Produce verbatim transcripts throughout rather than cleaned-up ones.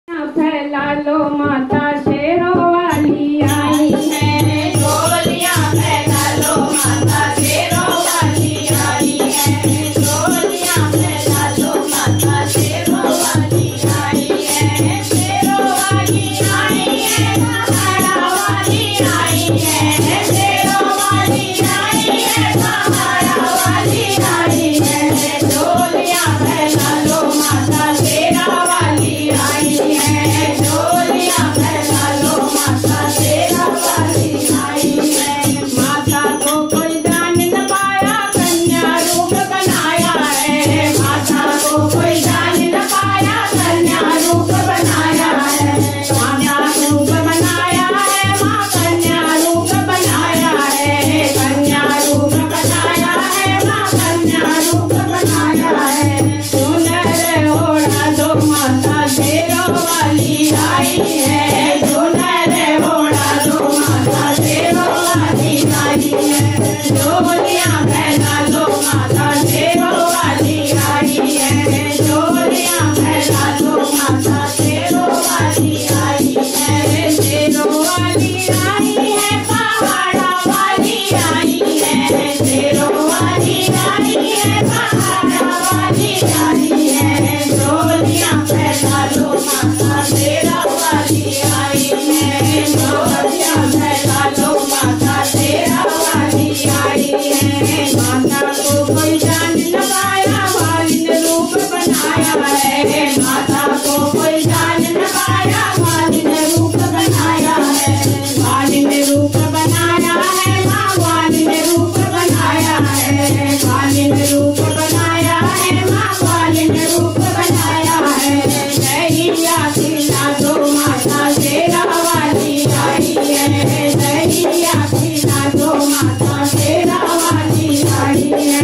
फैला लो माता शेरों वाली आई है। डोलियां फैला लो माता शेरों वाली आई है। डोलियां फैला लो माता शेरों वाली आई है। शेरों वाली आई है, पहाड़ा वाली आई है। शेरों वाली आई है, पहाड़ा वाली आई है। डोलियां फैला लो माता शेरा वाली आई है। डोलियां फैला लो माता शेरा वाली आई है। माता को कोई जान न पाया, कन्या रूप बनाया है। माता को कोई जान न पाया, कन्या रूप बनाया है। माता रूप बनाया है, माँ कन्या रूप बनाया है। कन्या रूप बनाया है, माँ कन्या रूप बनाया है। सुनर ओढ़ा दो माता शेरों वाली आई है। सुनर ओढ़ा दो माता शेरों वाली आई है। डोलियां फैला लो माता शेरों वाली आई है। डोलियां फैला लो माता शेरों वाली आई है। शेरों वाली आई है, पहाड़ा वाली आई है। शेरों वाली आई है, पहाड़ा वाली आई है। डोलियां फैला लो माता शेरा वाली आई है। डोलियां फैला लो माता शेरा वाली आई है। माता को कोई जान न पाया, मालिन रूप बनाया है। माता को कोई जान न पाया, मालिन रूप बनाया है। मालिन रूप बनाया है, माँ मालिन रूप बनाया है। मालिन रूप बनाया है, माँ मालिन रूप बनाया है। दहिया खिला दो माता शेरा वाली आई है। दहिया खिला दो माता शेरा वाली आई है।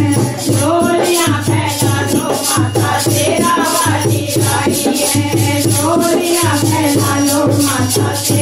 डोलियां फैला दो माता शेरा वाली आई है। डोलियां फैला लो माता